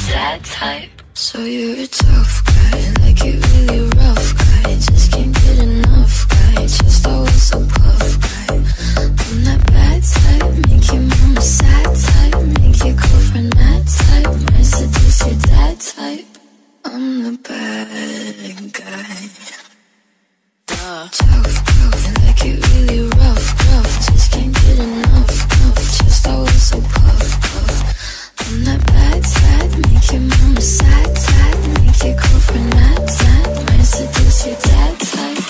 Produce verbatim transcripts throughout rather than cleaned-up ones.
sad type. So you're a tough guy, like you really rough guy. Just can't get enough guy, just always so puff guy. I'm that bad type, make your mama sad type, make your girlfriend mad type, might seduce your dad type. I'm the bad guy. Duh. Tough, tough, like you really rough, rough. Just can't get enough, enough, just always so puff, puff. I'm that bad type, make your mama sad type, make your girlfriend mad type, might seduce your dad type.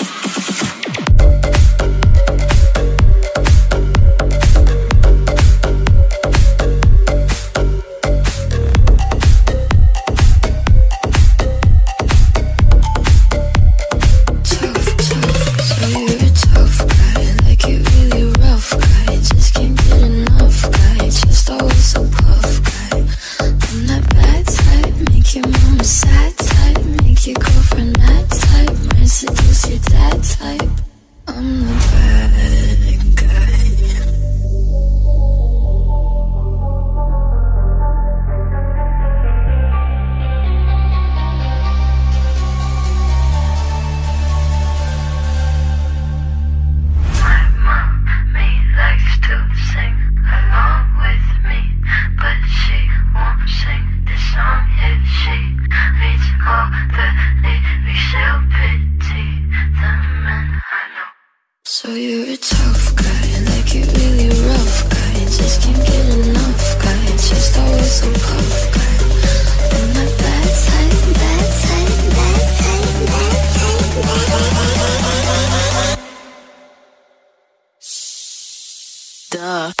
So you're a tough guy, like you really rough guy. Just can't get enough guy, just always so puff guy. I'm that bad type, bad type, bad type, bad type, bad type. Duh.